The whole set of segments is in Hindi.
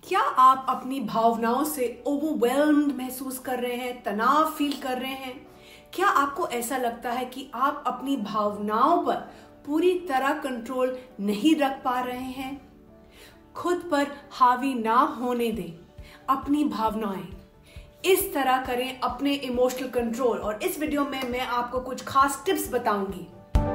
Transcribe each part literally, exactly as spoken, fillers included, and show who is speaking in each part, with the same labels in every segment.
Speaker 1: क्या आप अपनी भावनाओं से ओवरवेल्म्ड महसूस कर रहे हैं, तनाव फील कर रहे हैं? क्या आपको ऐसा लगता है कि आप अपनी भावनाओं पर पूरी तरह कंट्रोल नहीं रख पा रहे हैं? खुद पर हावी ना होने दें अपनी भावनाएं। इस तरह करें अपने इमोशनल कंट्रोल। और इस वीडियो में मैं आपको कुछ खास टिप्स बताऊंगी।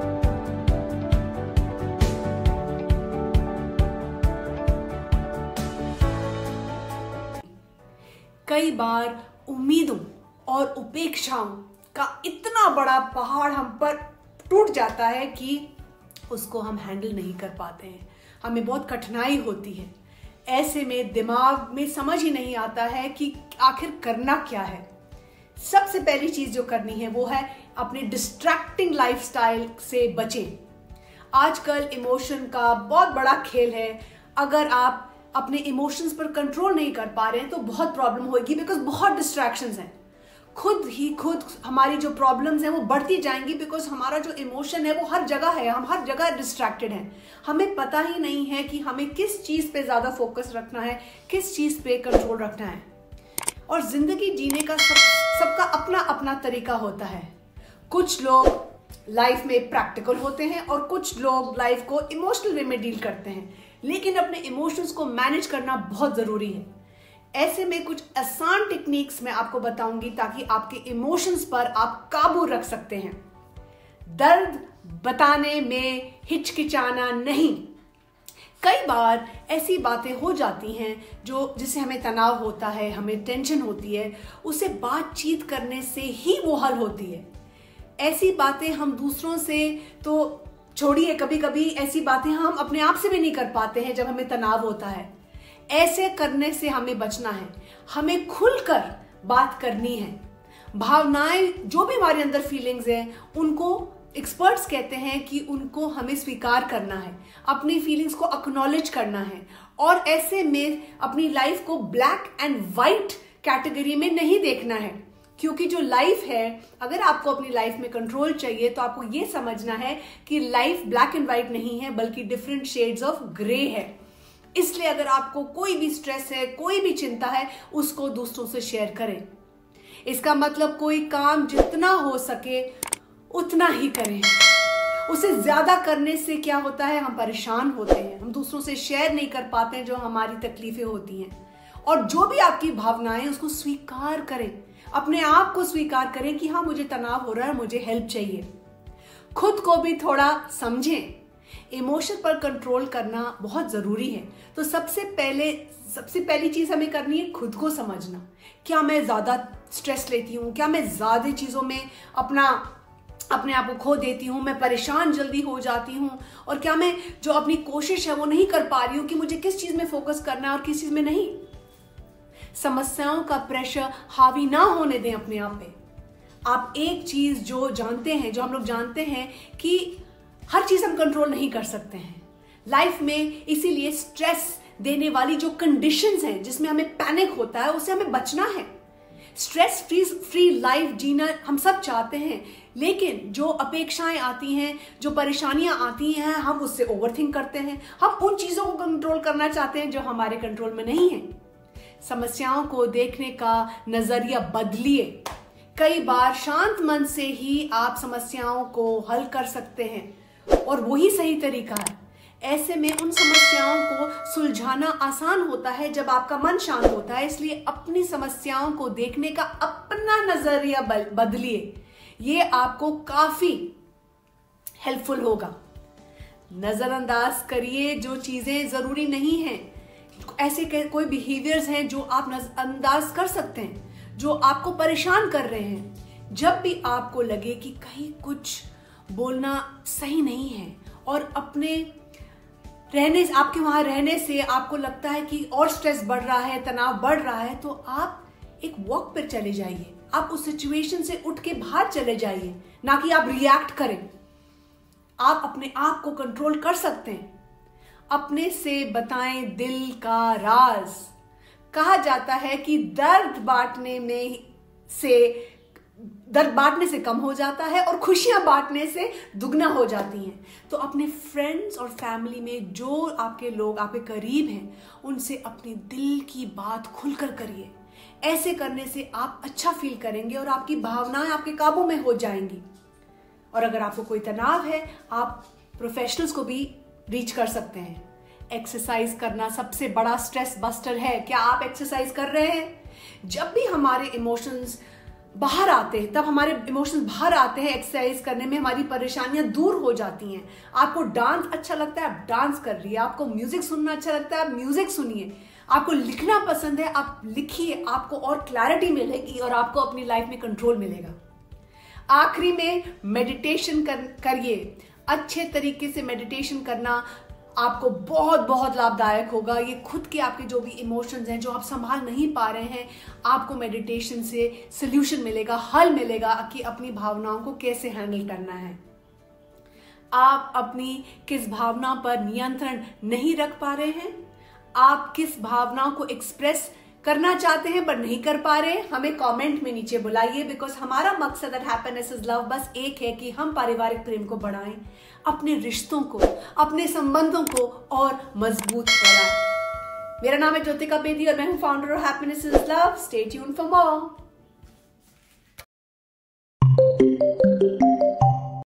Speaker 1: कई बार उम्मीदों और उपेक्षाओं का इतना बड़ा पहाड़ हम पर टूट जाता है कि उसको हम हैंडल नहीं कर पाते हैं, हमें बहुत कठिनाई होती है। ऐसे में दिमाग में समझ ही नहीं आता है कि आखिर करना क्या है। सबसे पहली चीज जो करनी है वो है अपने डिस्ट्रैक्टिंग लाइफस्टाइल से बचें। आजकल इमोशन का बहुत बड़ा खेल है। अगर आप अपने इमोशंस पर कंट्रोल नहीं कर पा रहे हैं तो बहुत प्रॉब्लम होगी, बिकॉज बहुत डिस्ट्रैक्शंस हैं। खुद ही खुद हमारी जो प्रॉब्लम्स हैं वो बढ़ती जाएंगी, बिकॉज हमारा जो इमोशन है वो हर जगह है, हम हर जगह डिस्ट्रैक्टेड हैं। हमें पता ही नहीं है कि हमें किस चीज पे ज्यादा फोकस रखना है, किस चीज पे कंट्रोल रखना है। और जिंदगी जीने का सब सबका अपना अपना तरीका होता है। कुछ लोग लाइफ में प्रैक्टिकल होते हैं और कुछ लोग लाइफ को इमोशनल वे में डील करते हैं, लेकिन अपने इमोशंस को मैनेज करना बहुत जरूरी है। ऐसे में कुछ आसान टेक्निक्स मैं आपको बताऊंगी ताकि आपके इमोशंस पर आप काबू रख सकते हैं। दर्द बताने में हिचकिचाना नहीं। कई बार ऐसी बातें हो जाती हैं जो जिससे हमें तनाव होता है, हमें टेंशन होती है, उसे बातचीत करने से ही वो हल होती है। ऐसी बातें हम दूसरों से तो छोड़िए, कभी कभी ऐसी बातें हम अपने आप से भी नहीं कर पाते हैं जब हमें तनाव होता है। ऐसे करने से हमें बचना है। हमें खुलकर बात करनी है। भावनाएं जो भी हमारे अंदर फीलिंग्स हैं उनको एक्सपर्ट्स कहते हैं कि उनको हमें स्वीकार करना है, अपनी फीलिंग्स को एक्नॉलेज करना है। और ऐसे में अपनी लाइफ को ब्लैक एंड व्हाइट कैटेगरी में नहीं देखना है, क्योंकि जो लाइफ है, अगर आपको अपनी लाइफ में कंट्रोल चाहिए तो आपको ये समझना है कि लाइफ ब्लैक एंड व्हाइट नहीं है, बल्कि डिफरेंट शेड्स ऑफ ग्रे है। इसलिए अगर आपको कोई भी स्ट्रेस है, कोई भी चिंता है, उसको दूसरों से शेयर करें। इसका मतलब कोई काम जितना हो सके उतना ही करें। उसे ज्यादा करने से क्या होता है, हम परेशान होते हैं, हम दूसरों से शेयर नहीं कर पाते हैं जो हमारी तकलीफें होती हैं। और जो भी आपकी भावनाएं उसको स्वीकार करें, अपने आप को स्वीकार करें कि हाँ, मुझे तनाव हो रहा है, मुझे हेल्प चाहिए। खुद को भी थोड़ा समझें। इमोशन पर कंट्रोल करना बहुत जरूरी है। तो सबसे पहले सबसे पहली चीज हमें करनी है खुद को समझना। क्या मैं ज्यादा स्ट्रेस लेती हूँ? क्या मैं ज्यादा चीजों में अपना अपने आप को खो देती हूँ? मैं परेशान जल्दी हो जाती हूँ? और क्या मैं जो अपनी कोशिश है वो नहीं कर पा रही हूँ कि मुझे किस चीज में फोकस करना है और किस चीज में नहीं? समस्याओं का प्रेशर हावी ना होने दें अपने आप पे। आप एक चीज जो जानते हैं, जो हम लोग जानते हैं कि हर चीज हम कंट्रोल नहीं कर सकते हैं लाइफ में। इसीलिए स्ट्रेस देने वाली जो कंडीशंस हैं जिसमें हमें पैनिक होता है, उससे हमें बचना है। स्ट्रेस फ्री फ्री लाइफ जीना हम सब चाहते हैं, लेकिन जो अपेक्षाएं आती हैं, जो परेशानियां आती हैं, हम उससे ओवरथिंक करते हैं। हम उन चीजों को कंट्रोल करना चाहते हैं जो हमारे कंट्रोल में नहीं है। समस्याओं को देखने का नजरिया बदलिए। कई बार शांत मन से ही आप समस्याओं को हल कर सकते हैं और वही सही तरीका है। ऐसे में उन समस्याओं को सुलझाना आसान होता है जब आपका मन शांत होता है। इसलिए अपनी समस्याओं को देखने का अपना नजरिया बदलिए। ये आपको काफी हेल्पफुल होगा। नजरअंदाज करिए जो चीजें जरूरी नहीं हैं। ऐसे कोई बिहेवियर्स हैं जो आप नजरअंदाज कर सकते हैं, जो आपको परेशान कर रहे हैं। जब भी आपको लगे कि कहीं कुछ बोलना सही नहीं है और अपने रहने आपके वहां रहने से आपको लगता है कि और स्ट्रेस बढ़ रहा है, तनाव बढ़ रहा है, तो आप एक वॉक पर चले जाइए। आप उस सिचुएशन से उठ के बाहर चले जाइए, ना कि आप रिएक्ट करें। आप अपने आप को कंट्रोल कर सकते हैं। अपने से बताएं दिल का राज। कहा जाता है कि दर्द बांटने में से दर्द बांटने से कम हो जाता है और खुशियां बांटने से दुगना हो जाती हैं। तो अपने फ्रेंड्स और फैमिली में जो आपके लोग आपके करीब हैं, उनसे अपनी दिल की बात खुलकर करिए। ऐसे करने से आप अच्छा फील करेंगे और आपकी भावनाएं आपके काबू में हो जाएंगी। और अगर आपको कोई तनाव है, आप प्रोफेशनल्स को भी रीच कर सकते हैं। एक्सरसाइज करना सबसे बड़ा स्ट्रेस बस्टर है। क्या आप एक्सरसाइज कर रहे हैं? जब भी हमारे इमोशंस बाहर आते हैं, तब हमारे इमोशंस बाहर आते हैं, एक्सरसाइज करने में हमारी परेशानियां दूर हो जाती हैं। आपको डांस अच्छा लगता है, आप डांस कर रही है। आपको म्यूजिक सुनना अच्छा लगता है, आप म्यूजिक सुनिए। आपको लिखना पसंद है, आप लिखिए। आपको और क्लैरिटी मिलेगी और आपको अपनी लाइफ में कंट्रोल मिलेगा। आखिरी में मेडिटेशन कर, करिए। अच्छे तरीके से मेडिटेशन करना आपको बहुत बहुत लाभदायक होगा। ये खुद के आपके जो भी इमोशंस हैं, जो आप संभाल नहीं पा रहे हैं, आपको मेडिटेशन से सल्यूशन मिलेगा, हल मिलेगा कि अपनी भावनाओं को कैसे हैंडल करना है। आप अपनी किस भावना पर नियंत्रण नहीं रख पा रहे हैं, आप किस भावना को एक्सप्रेस करना चाहते हैं पर नहीं कर पा रहे, हमें कमेंट में नीचे बुलाइए। बिकॉज हमारा मकसद एट हैप्पीनेस इज लव बस एक है कि हम पारिवारिक प्रेम को बढ़ाएं, अपने रिश्तों को, अपने संबंधों को और मजबूत बनाएं। मेरा नाम है ज्योतिका बेदी और मैं हूं founder of happiness is love. Stay tuned for more.